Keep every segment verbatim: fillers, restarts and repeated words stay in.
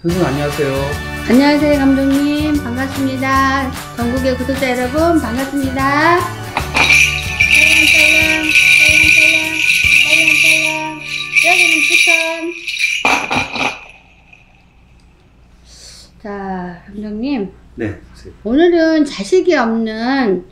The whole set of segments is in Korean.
선생님 안녕하세요. 안녕하세요 감독님, 반갑습니다. 전국의 구독자 여러분 반갑습니다. 짤랑짤랑 짤랑짤랑 짤랑짤랑 여기는 부천. 자 감독님, 네. 오늘은 자식이 없는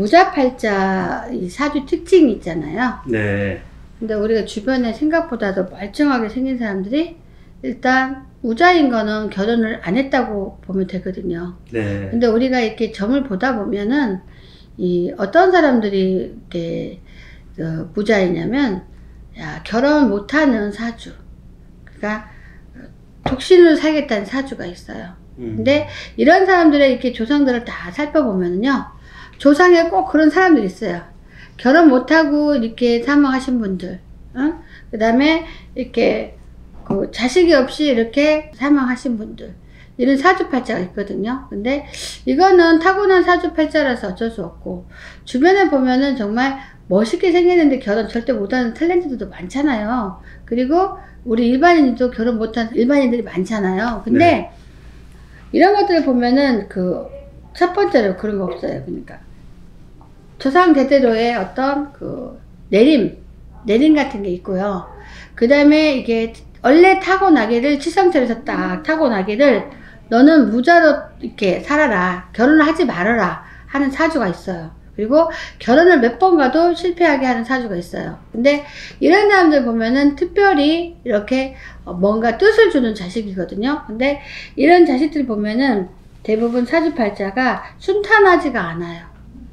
무자팔자 이 사주 특징이 있잖아요. 네. 근데 우리가 주변에 생각보다도 멀쩡하게 생긴 사람들이 일단 우자인 거는 결혼을 안 했다고 보면 되거든요. 네. 근데 우리가 이렇게 점을 보다 보면은 이 어떤 사람들이 이렇게 그 무자이냐면, 야, 결혼 못하는 사주, 그러니까 독신으로 살겠다는 사주가 있어요. 음. 근데 이런 사람들의 이렇게 조상들을 다 살펴보면요, 조상에 꼭 그런 사람들이 있어요. 결혼 못하고 이렇게 사망하신 분들, 어? 그 다음에 이렇게 그 자식이 없이 이렇게 사망하신 분들, 이런 사주팔자가 있거든요. 근데 이거는 타고난 사주팔자라서 어쩔 수 없고, 주변에 보면은 정말 멋있게 생겼는데 결혼 절대 못하는 탤런트들도 많잖아요. 그리고 우리 일반인도 결혼 못하는 일반인들이 많잖아요. 근데 네. 이런 것들을 보면은 그 첫 번째로 그런 거 없어요. 그러니까 조상 대대로의 어떤 그 내림, 내림 같은 게 있고요. 그 다음에 이게 원래 타고나기를 치성틀에서 딱 타고나기를 너는 무자로 이렇게 살아라, 결혼을 하지 말아라 하는 사주가 있어요. 그리고 결혼을 몇 번 가도 실패하게 하는 사주가 있어요. 근데 이런 사람들 보면은 특별히 이렇게 뭔가 뜻을 주는 자식이거든요. 근데 이런 자식들 보면은 대부분 사주팔자가 순탄하지가 않아요.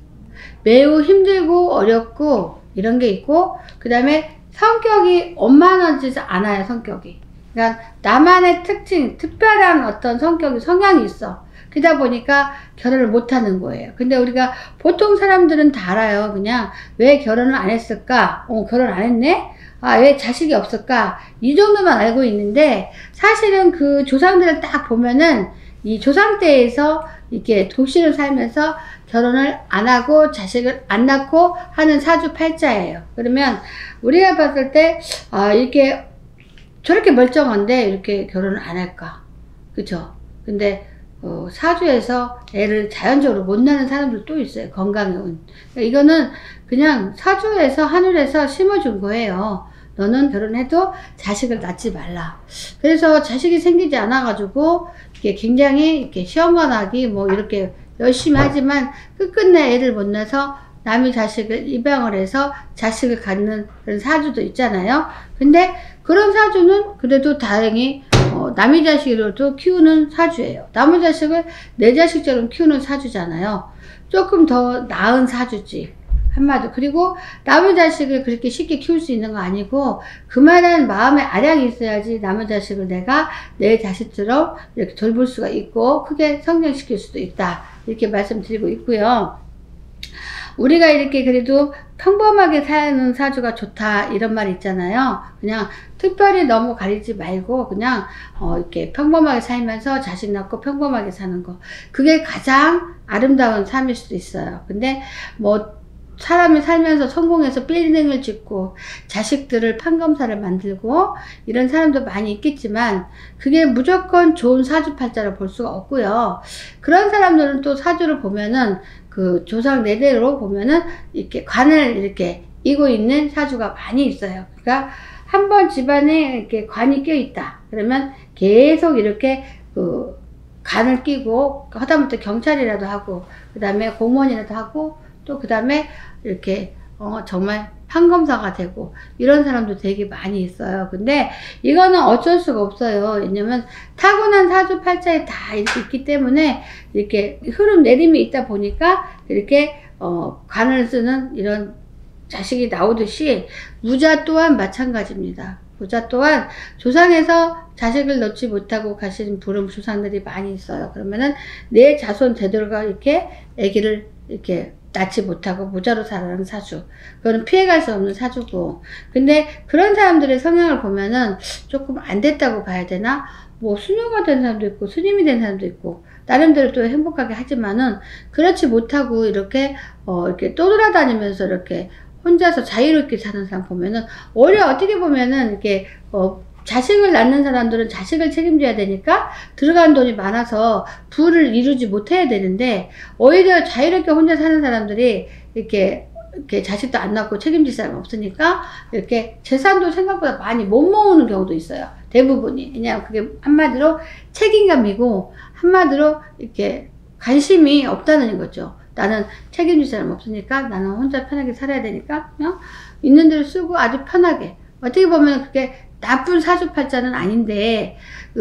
매우 힘들고 어렵고 이런 게 있고, 그 다음에 성격이 원만하지 않아요. 성격이. 그러니까 나만의 특징, 특별한 어떤 성격이, 성향이 있어. 그러다 보니까 결혼을 못하는 거예요. 근데 우리가 보통 사람들은 다 알아요. 그냥 왜 결혼을 안 했을까? 어, 결혼 안 했네? 아, 왜 자식이 없을까? 이 정도만 알고 있는데, 사실은 그 조상들을 딱 보면은 이 조상 때에서 이렇게 독신을 살면서 결혼을 안 하고 자식을 안 낳고 하는 사주팔자예요. 그러면 우리가 봤을 때, 아, 이렇게 저렇게 멀쩡한데 이렇게 결혼을 안 할까? 그쵸? 근데 어, 사주에서 애를 자연적으로 못 낳는 사람들 또 있어요. 건강의 운. 그러니까 이거는 그냥 사주에서 하늘에서 심어준 거예요. 너는 결혼해도 자식을 낳지 말라. 그래서 자식이 생기지 않아가지고 이게 굉장히 이렇게 시험관하기 뭐 이렇게 열심히 하지만 끝끝내 애를 못 낳아서 남의 자식을 입양을 해서 자식을 갖는 그런 사주도 있잖아요. 근데 그런 사주는 그래도 다행히 어, 남의 자식으로도 키우는 사주예요. 남의 자식을 내 자식처럼 키우는 사주잖아요. 조금 더 나은 사주지. 한마디로. 그리고 남의 자식을 그렇게 쉽게 키울 수 있는 거 아니고, 그만한 마음의 아량이 있어야지 남의 자식을 내가 내 자식처럼 이렇게 돌볼 수가 있고 크게 성장시킬 수도 있다. 이렇게 말씀드리고 있고요. 우리가 이렇게 그래도 평범하게 사는 사주가 좋다 이런 말 있잖아요. 그냥 특별히 너무 가리지 말고 그냥 어 이렇게 평범하게 살면서 자식 낳고 평범하게 사는 거, 그게 가장 아름다운 삶일 수도 있어요. 근데 뭐 사람이 살면서 성공해서 빌딩을 짓고 자식들을 판검사를 만들고 이런 사람도 많이 있겠지만, 그게 무조건 좋은 사주팔자를 볼 수가 없고요. 그런 사람들은 또 사주를 보면은 그 조상 내대로 보면은 이렇게 관을 이렇게 이고 있는 사주가 많이 있어요. 그러니까 한번 집안에 이렇게 관이 껴 있다 그러면 계속 이렇게 그 관을 끼고 하다못해 경찰이라도 하고 그 다음에 공무원이라도 하고 또 그 다음에 이렇게 어 정말 판검사가 되고 이런 사람도 되게 많이 있어요. 근데 이거는 어쩔 수가 없어요. 왜냐면 타고난 사주팔자에 다 이렇게 있기 때문에 이렇게 흐름 내림이 있다 보니까 이렇게 어 관을 쓰는 이런 자식이 나오듯이 무자 또한 마찬가지입니다. 무자 또한 조상에서 자식을 낳지 못하고 가신 부름 조상들이 많이 있어요. 그러면은 내 자손 대대로가 이렇게 아기를 이렇게 낳지 못하고 무자로 살아가는 사주, 그거는 피해갈 수 없는 사주고. 근데 그런 사람들의 성향을 보면은 조금 안 됐다고 봐야 되나? 뭐 수녀가 된 사람도 있고 스님이 된 사람도 있고 나름대로 또 행복하게 하지만은, 그렇지 못하고 이렇게 어 이렇게 떠돌아다니면서 이렇게 혼자서 자유롭게 사는 사람 보면은 오히려 어떻게 보면은 이렇게 어 자식을 낳는 사람들은 자식을 책임져야 되니까 들어간 돈이 많아서 부를 이루지 못해야 되는데, 오히려 자유롭게 혼자 사는 사람들이 이렇게 이렇게 자식도 안 낳고 책임질 사람 없으니까 이렇게 재산도 생각보다 많이 못 모으는 경우도 있어요. 대부분이. 왜냐하면 그게 한마디로 책임감이고, 한마디로 이렇게 관심이 없다는 거죠. 나는 책임질 사람 없으니까 나는 혼자 편하게 살아야 되니까 어? 있는 대로 쓰고 아주 편하게. 어떻게 보면 그게 나쁜 사주팔자는 아닌데,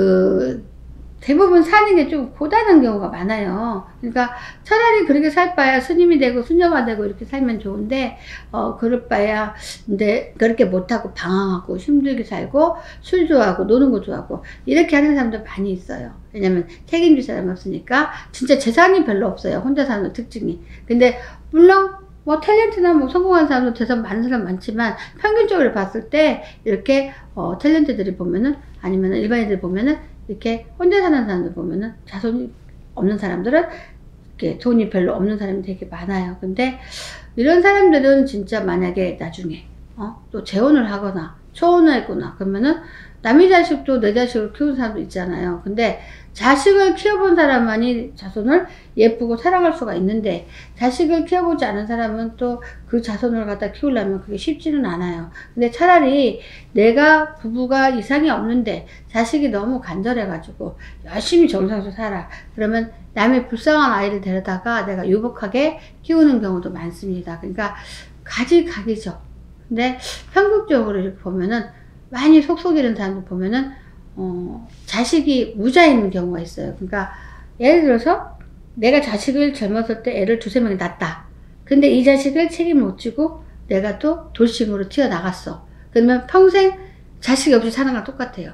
그 대부분 사는 게 좀 고단한 경우가 많아요. 그러니까 차라리 그렇게 살 바야 스님이 되고 수녀가 되고 이렇게 살면 좋은데, 어 그럴 바야 근데 그렇게 못하고 방황하고 힘들게 살고 술 좋아하고 노는 거 좋아하고 이렇게 하는 사람들 많이 있어요. 왜냐면 책임질 사람이 없으니까. 진짜 재산이 별로 없어요, 혼자 사는 특징이. 근데 물론 뭐 탤런트나 뭐 성공한 사람도 재산 많은 사람 많지만, 평균적으로 봤을 때 이렇게 어 탤런트들이 보면은, 아니면 일반인들 보면은, 이렇게 혼자 사는 사람들 보면은 자손이 없는 사람들은 이렇게 돈이 별로 없는 사람이 되게 많아요. 근데 이런 사람들은 진짜 만약에 나중에 어? 또 재혼을 하거나 초혼을 했구나 그러면은 남의 자식도 내 자식을 키우는 사람도 있잖아요. 근데 자식을 키워본 사람만이 자손을 예쁘고 사랑할 수가 있는데, 자식을 키워보지 않은 사람은 또 그 자손을 갖다 키우려면 그게 쉽지는 않아요. 근데 차라리 내가 부부가 이상이 없는데 자식이 너무 간절해가지고 열심히 정성해서 살아. 그러면 남의 불쌍한 아이를 데려다가 내가 유복하게 키우는 경우도 많습니다. 그러니까 가지각이죠. 근데 평균적으로 이렇게 보면은, 많이 속속이는 사람들 보면은 어, 자식이 무자 있는 경우가 있어요. 그러니까 예를 들어서 내가 자식을 젊었을 때 애를 두세 명이 낳았다. 근데 이 자식을 책임 못 지고 내가 또 돌싱으로 튀어나갔어. 그러면 평생 자식이 없이 사는 거랑 똑같아요.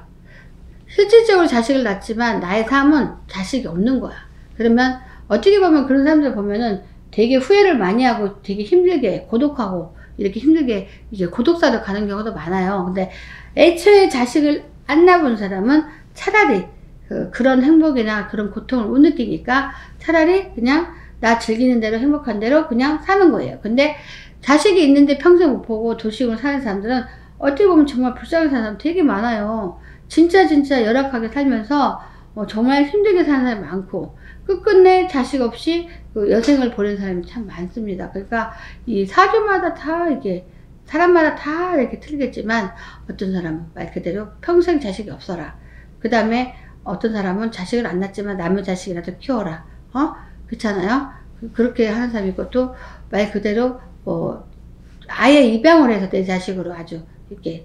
실질적으로 자식을 낳지만 나의 삶은 자식이 없는 거야. 그러면 어떻게 보면 그런 사람들 보면은 되게 후회를 많이 하고 되게 힘들게 고독하고 이렇게 힘들게 이제 고독사를 가는 경우도 많아요. 근데 애초에 자식을 안 낳은 사람은 차라리 그, 그런 행복이나 그런 고통을 못 느끼니까 차라리 그냥 나 즐기는 대로 행복한 대로 그냥 사는 거예요. 근데 자식이 있는데 평생 못 보고 도식으로 사는 사람들은 어떻게 보면 정말 불쌍하게 사는 사람 되게 많아요. 진짜 진짜 열악하게 살면서 어, 정말 힘들게 사는 사람이 많고, 끝끝내 자식 없이 그 여생을 보내는 사람이 참 많습니다. 그러니까 이 사주마다 다 이게 사람마다 다 이렇게 틀리겠지만, 어떤 사람은 말 그대로 평생 자식이 없어라. 그 다음에 어떤 사람은 자식을 안 낳지만 남의 자식이라도 키워라. 어? 그렇잖아요? 그렇게 하는 사람이 있고, 또 말 그대로 뭐 아예 입양을 해서 내 자식으로 아주 이렇게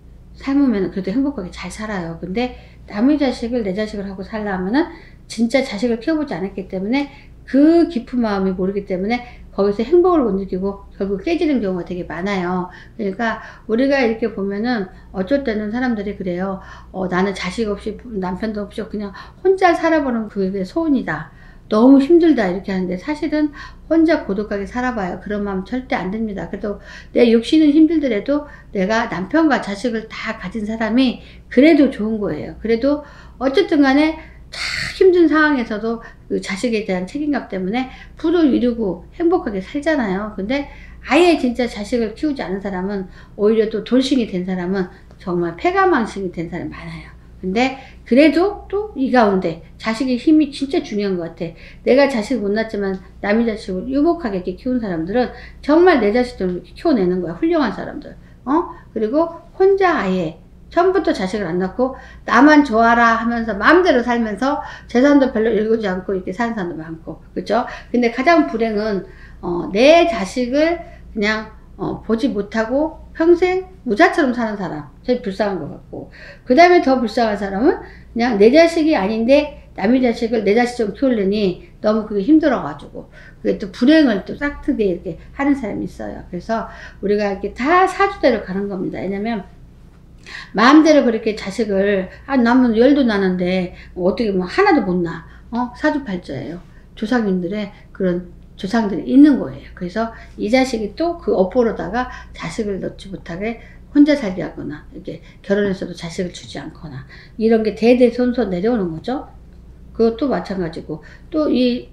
삶으면 그래도 행복하게 잘 살아요. 근데 남의 자식을 내 자식을 하고 살려면은 진짜 자식을 키워보지 않았기 때문에 그 깊은 마음이 모르기 때문에 거기서 행복을 못 느끼고 결국 깨지는 경우가 되게 많아요. 그러니까 우리가 이렇게 보면은 어쩔 때는 사람들이 그래요. 어, 나는 자식 없이 남편도 없이 그냥 혼자 살아보는 그게 소원이다. 너무 힘들다 이렇게 하는데, 사실은 혼자 고독하게 살아봐요. 그런 마음 절대 안 듭니다. 그래도 내 육신은 힘들더라도 내가 남편과 자식을 다 가진 사람이 그래도 좋은 거예요. 그래도 어쨌든 간에 참 힘든 상황에서도 그 자식에 대한 책임감 때문에 부도 이루고 행복하게 살잖아요. 근데 아예 진짜 자식을 키우지 않은 사람은, 오히려 또 돌싱이 된 사람은 정말 패가망신이 된 사람이 많아요. 근데 그래도 또 이 가운데 자식의 힘이 진짜 중요한 것 같아. 내가 자식 못 낳지만 남의 자식을 유복하게 이렇게 키운 사람들은 정말 내 자식들을 이렇게 키워내는 거야. 훌륭한 사람들. 어? 그리고 혼자 아예 처음부터 자식을 안 낳고 나만 좋아라 하면서 마음대로 살면서 재산도 별로 일구지 않고 이렇게 사는 사람도 많고, 그죠? 근데 가장 불행은 어, 내 자식을 그냥 어, 보지 못하고 평생 무자처럼 사는 사람, 제일 불쌍한 것 같고, 그 다음에 더 불쌍한 사람은 그냥 내 자식이 아닌데 남의 자식을 내 자식처럼 키우려니 너무 그게 힘들어가지고 그게 또 불행을 또 싹트게 이렇게 하는 사람이 있어요. 그래서 우리가 이렇게 다 사주대로 가는 겁니다. 왜냐면 마음대로 그렇게 자식을, 아, 나면 열도 나는데 어떻게 뭐 하나도 못 낳아. 어? 사주팔자예요. 조상님들의 그런 조상들이 있는 거예요. 그래서 이 자식이 또 그 업보로다가 자식을 낳지 못하게 혼자 살게 하거나, 이렇게 결혼해서도 자식을 주지 않거나, 이런 게 대대손손 내려오는 거죠. 그것도 마찬가지고, 또 이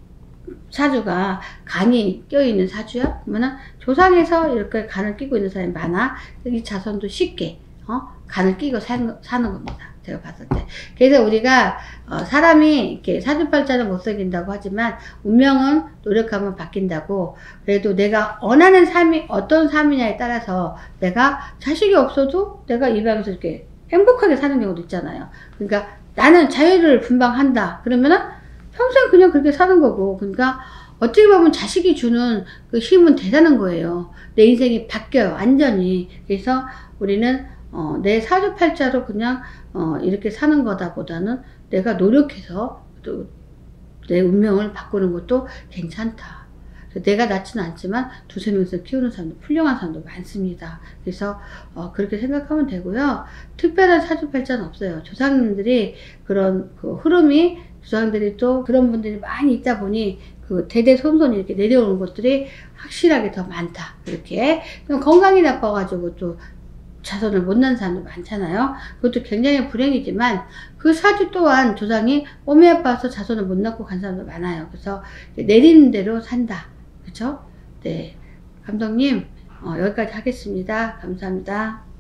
사주가 간이 껴있는 사주야? 그러면은 조상에서 이렇게 간을 끼고 있는 사람이 많아. 이 자손도 쉽게 어? 간을 끼고 사는, 사는 겁니다. 제가 봤을 때. 그래서 우리가 어, 사람이 이렇게 사주팔자는 못 새긴다고 하지만 운명은 노력하면 바뀐다고. 그래도 내가 원하는 삶이 어떤 삶이냐에 따라서 내가 자식이 없어도 내가 이 방에서 이렇게 행복하게 사는 경우도 있잖아요. 그러니까 나는 자유를 분방한다. 그러면은 평생 그냥 그렇게 사는 거고. 그러니까 어떻게 보면 자식이 주는 그 힘은 대단한 거예요. 내 인생이 바뀌어요. 완전히. 그래서 우리는 어, 내 사주팔자로 그냥 어, 이렇게 사는 거다 보다는 내가 노력해서 또 내 운명을 바꾸는 것도 괜찮다. 내가 낳지는 않지만 두세 명에서 키우는 사람도 훌륭한 사람도 많습니다. 그래서 어, 그렇게 생각하면 되고요. 특별한 사주팔자는 없어요. 조상님들이 그런 그 흐름이 조상들이 또 그런 분들이 많이 있다 보니 그 대대손손 이렇게 내려오는 것들이 확실하게 더 많다. 이렇게 건강이 나빠가지고 또 자손을 못 낳는 사람도 많잖아요. 그것도 굉장히 불행이지만 그 사주 또한 조상이 몸이 아파서 자손을 못 낳고 간 사람도 많아요. 그래서 내리는 대로 산다. 그쵸? 네. 감독님, 어, 여기까지 하겠습니다. 감사합니다.